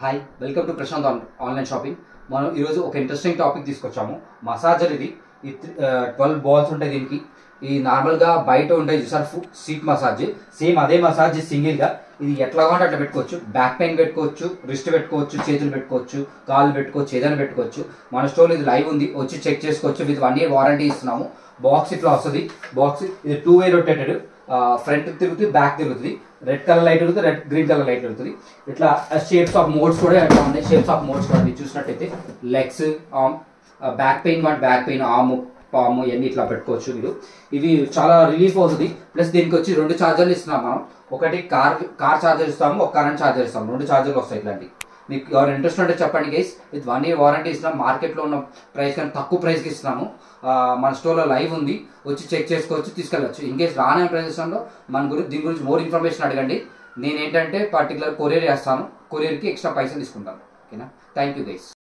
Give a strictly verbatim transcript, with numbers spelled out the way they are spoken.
Hi welcome to Prashanth online shopping. మనం ఈరోజు ఒక ఇంట్రెస్టింగ్ టాపిక్ తీసుకొచ్చాము. మసాజర్ ఇది ఈ ట్వెల్వ్ బాల్స్ ఉంటాయి దీనికి. ఈ నార్మల్గా బయట ఉంటాయి చూసారు సీట్ మసాజ్, సేమ్ అదే మసాజ్ సింగిల్గా. ఇది ఎట్లా కావాలంటే అట్లా పెట్టుకోవచ్చు. బ్యాక్ పెయిన్ పెట్టుకోవచ్చు, రిస్ట్ పెట్టుకోవచ్చు, చేతులు పెట్టుకోవచ్చు, కాళ్ళు పెట్టుకోవచ్చు, ఏదైనా పెట్టుకోవచ్చు. మన స్టోర్ ఇది లైవ్ ఉంది, వచ్చి చెక్ చేసుకోవచ్చు. విత్ వన్ ఇయర్ వారంటీ ఇస్తున్నాము. బాక్స్ ఇట్లా వస్తుంది. బాక్స్ ఇది టూ వే రొటేటెడ్, ఫ్రంట్ తిరుగుతుంది, బ్యాక్ తిరుగుతుంది. రెడ్ కలర్ లైట్ ఉంటుంది, రెడ్ గ్రీన్ కలర్ లైట్ ఉంటుంది. ఇట్లా షేప్స్ ఆఫ్ మోడ్స్ కూడా ఎట్లా ఉన్నాయి. షేప్స్ ఆఫ్ మోడ్స్ కూడా మీరు చూసినట్టయితే లెగ్స్, ఆర్మ్, బ్యాక్ పెయిన్ వాటి బ్యాక్ పెయిన్, ఆర్మ్, పాము ఇవన్నీ ఇట్లా పెట్టుకోవచ్చు మీరు. ఇది చాలా రిలీఫ్ అవుతుంది. ప్లస్ దీనికి వచ్చి రెండు ఛార్జర్లు ఇస్తున్నాం మనం. ఒకటి కార్ కార్ ఛార్జర్ ఇస్తాము, ఒక కరెంట్ ఛార్జర్ ఇస్తాము. రెండు ఛార్జర్లు వస్తాయి ఇట్లాంటి. మీకు ఎవరు ఇంట్రెస్ట్ ఉంటే చెప్పండి guys. With one year warranty ఇస్తున్నాం. మార్కెట్లో ఉన్న ప్రైస్ కానీ తక్కువ ప్రైస్కి ఇస్తున్నాము. మన స్టోర్లో లైవ్ ఉంది, వచ్చి చెక్ చేసుకోవచ్చు, తీసుకెళ్ళచ్చు. ఇన్ కేసు రాని ప్రదేశంలో మన గురించి దీని గురించి మోర్ ఇన్ఫర్మేషన్ అడగండి. నేను ఏంటంటే పర్టికులర్ కొరియర్ చేస్తాను. కొరియర్కి ఎక్స్ట్రా పైసలు తీసుకుంటాను. ఓకేనా? Thank you guys.